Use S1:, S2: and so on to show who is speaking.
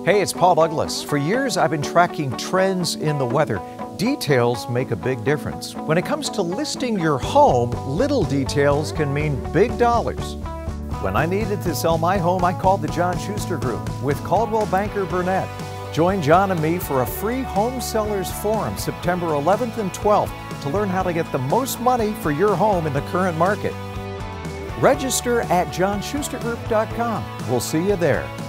S1: Hey, it's Paul Douglas. For years, I've been tracking trends in the weather. Details make a big difference. When it comes to listing your home, little details can mean big dollars. When I needed to sell my home, I called the John Schuster Group with Coldwell Banker Burnett. Join John and me for a free home sellers forum September 11th and 12th to learn how to get the most money for your home in the current market. Register at johnschustergroup.com. We'll see you there.